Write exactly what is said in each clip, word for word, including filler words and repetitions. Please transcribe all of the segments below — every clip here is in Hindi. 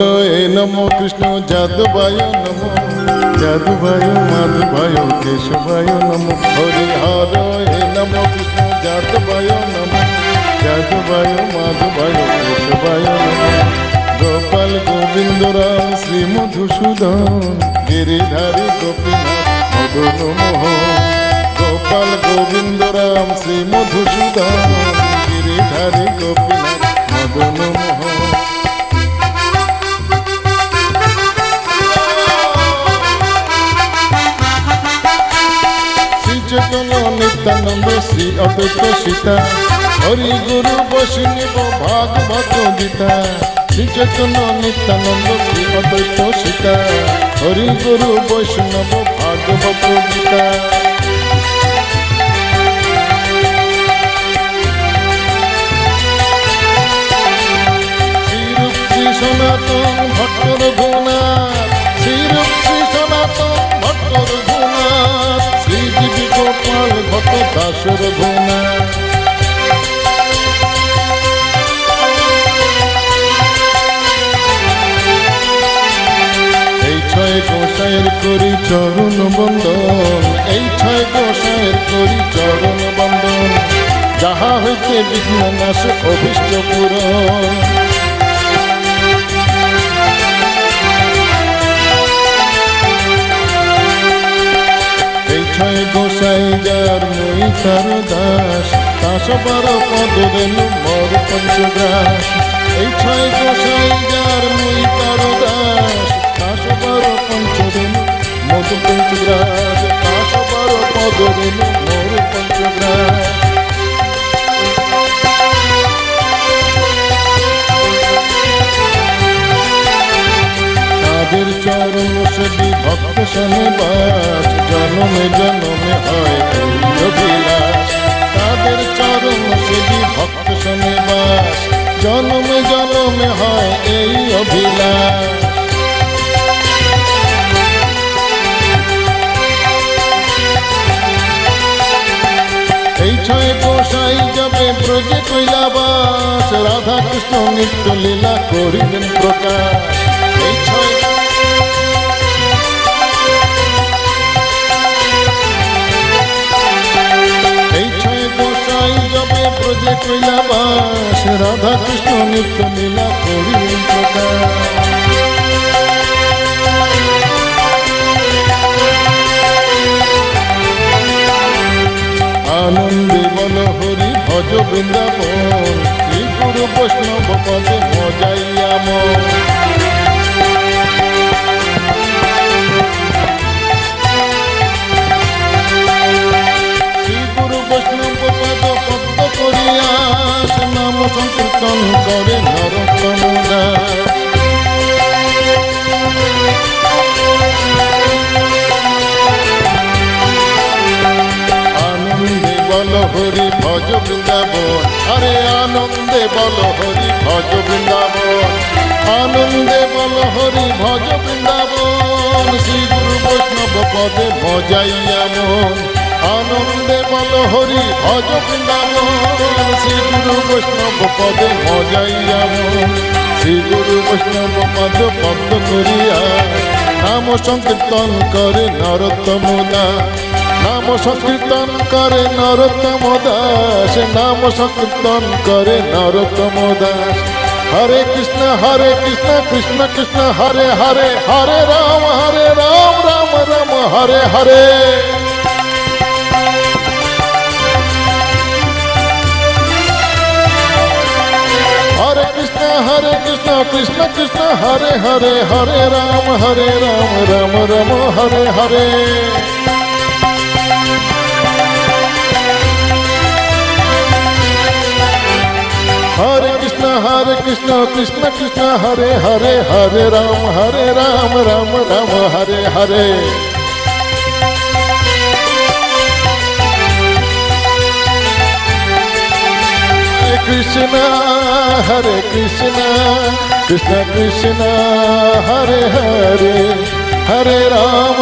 नमो कृष्ण जादवाय नमो जादवाय माधवाय केशवाय नमो हरि हरे नमो कृष्ण जादवाय नमो जादवाय माधवाय केशवाय नमो गोपाल गोविंद राम श्री मधुसूदन गिरिधारी गोपीनाथ मदन मोहन गोपाल गोविंद राम श्री मधुसूदन गिरिधारी गोपीनाथ मदन मोहन चैतन्य नित्यानंद श्री अद्वैत सीता हरि गुरु वैष्णव भागवत गीता श्री चैतन्य नित्यानंद श्री अद्वैत सीता हरि गुरु वैष्णव भागवत गीता श्री रूप श्री सनातन भट्ट रघुनाथ श्री रूप श्री सनातन भट्ट रघुनाथ गोपाल भट्ट दास रघुनाथ এই ছয় গোসাইয়ের করি চরণ বন্দন এই ছয় গোসাইয়ের করি চরণ বন্দন যাহা হইতে বিঘ্ন নাশ অভীষ্ট পূরণ গোসাই যার মই তার দাস দাস বার পদ রেণু মর পঞ্চগ্রাস এই ছয় গোসাই যার মই তার দাস দাস বার পঞ্চ রেণু মর পঞ্চগ্রাস দাস বার পদ রেণু মর পঞ্চগ্রাস তাদের চরণ সেবী ভক্ত শনিবাস জনমে জনমে হয় অভিলাষ তাদের চরণ সেবী ভক্ত শনিবাস জনমে জনমে হয় এই অভিলাষ এই ছয় গোসাই যাবে ব্রজে কৈলাবাস রাধা কৃষ্ণ নিত্য লীলা করিবেন প্রকাশ এই ছয় ব্রজে কৈলাবাস রাধা কৃষ্ণ নিত্য লীলা করিবেন প্রকাশ আনন্দে বল হরি ভজ বৃন্দাবন শ্রী গুরু বৈষ্ণব পদে মজাইয়া মন নাম সংকীর্তন করে নরোত্তম দাস আনন্দে বল হরি ভজ বৃন্দাবন আরে আনন্দে বল হরি ভজ বৃন্দাবন আনন্দে বল হরি ভজ বৃন্দাবন শ্রী গুরু বৈষ্ণব পদে মজাইয়া মন আনন্দে বল হরি ভজ বৃন্দাবন শ্রী গুরু বৈষ্ণব পদে মজাইয়া মন শ্রী গুরু বৈষ্ণব পদ পদ্ম করিয়া নাম সংকীর্তন করে নরোত্তম দাস নাম সংকীর্তন করে নরোত্তম দাস নাম সংকীর্তন করে নরোত্তম দাস হরে কৃষ্ণ হরে কৃষ্ণ কৃষ্ণ কৃষ্ণ হরে হরে হরে রাম হরে রাম রাম রাম হরে হরে हरे कृष्ण हरे कृष्ण कृष्ण कृष्ण हरे हरे हरे राम हरे राम राम राम हरे हरे हरे कृष्ण हरे कृष्ण कृष्ण कृष्ण हरे हरे हरे राम हरे राम राम राम हरे हरे कृष्ण हरे कृष्ण कृष्ण कृष्ण हरे हरे हरे राम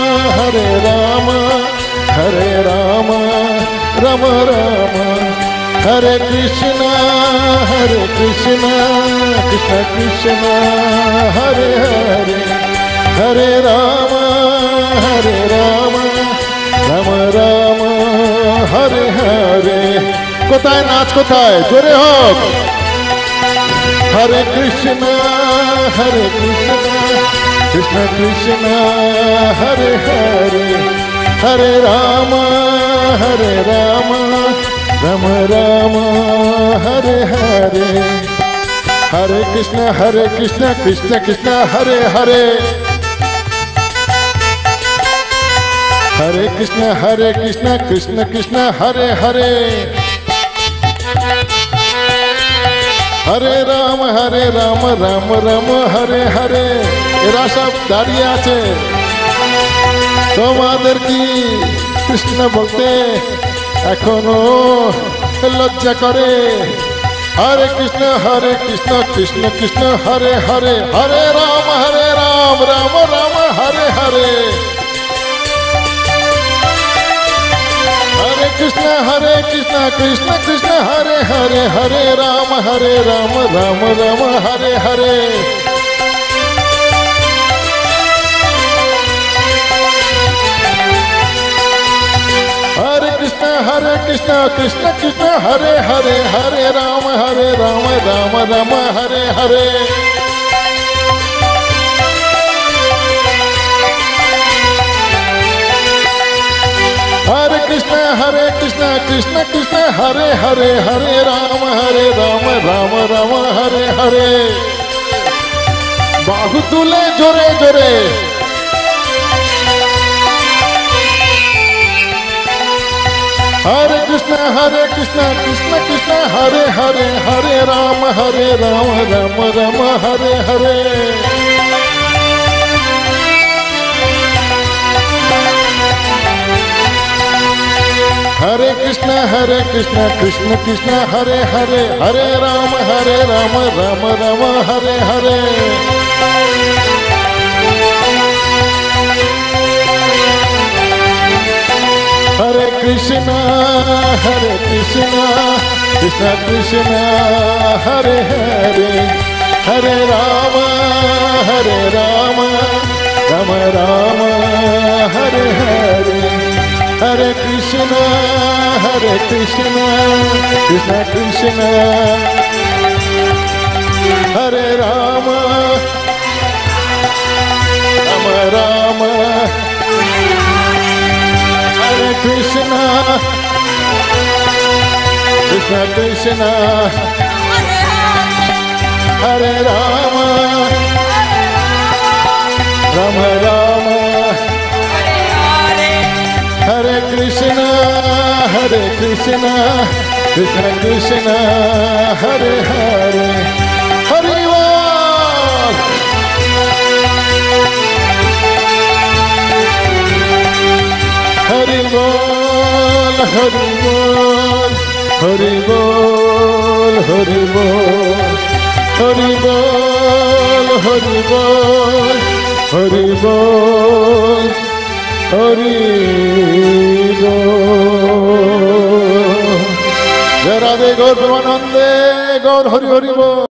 हरे राम हरे Ram Ram Ram Hare Krishna, Hare Krishna, Krishna Krishna, Hare Hare, Hare Rama, Hare Rama, Rama Rama, Hare Hare. কোথায় নাচ কোথায় জোরে হোক। Hare Krishna, Hare Krishna, Krishna Krishna, Hare Hare, Hare Rama, Hare Rama, Rama Rama, Hare Hare, Hare Krishna, Hare Krishna, Krishna Krishna, Hare Hare, Hare Krishna, Hare Krishna, Krishna Krishna, Hare Hare, Hare Rama, Hare Rama, Rama Rama, Hare Hare. এরা সব দাঁড়িয়ে আছে, তোমাদের কি কৃষ্ণ বলতে এখনো লজ্জা করে? হরে কৃষ্ণ, হরে কৃষ্ণ, কৃষ্ণ কৃষ্ণ, হরে হরে, হরে রাম, হরে রাম, রাম রাম, হরে হরে, হরে কৃষ্ণ, হরে কৃষ্ণ, কৃষ্ণ কৃষ্ণ, হরে হরে, হরে রাম, হরে Ram, Ram Ram, Hare Hare. Hare Krishna, Hare Krishna, Krishna Krishna, Hare Hare, Hare Rama, Hare Rama, Rama Rama, Hare Hare. Hare Krishna, Hare Krishna, Krishna Krishna, Hare Hare, Hare Rama, Hare Rama, Rama Rama, Hare Hare. বাহু তুলে জোরে জোরে Hare Krishna, Hare Krishna, Krishna Krishna, Hare Hare, Hare Rama, Hare Rama, Rama Rama, Hare Hare. Hare Krishna, Hare Krishna, Krishna Krishna, Hare Hare, Hare Rama, Hare Rama, Rama Rama, Hare Hare. Hare Krishna, Hare Krishna, Krishna Krishna, Hare Hare, Hare Rama, Hare Rama, Rama Rama, Hare Hare, Hare Krishna, Hare Krishna, Krishna Krishna, Hare Rama, Rama Rama, Hare Krishna, Krishna Krishna, Hare Rama, Rama Rama, Hare Krishna, Hare Krishna, Krishna Krishna, Hare Hare, Hare Bol. Hare Bol, Hare Bol, Hare Bol, Hare Bol, Hare Bol, Hare Bol, Hare Bol, Hare Bol. Jai Radhe Gaur Premanande, Gaur Hari Hari Bol.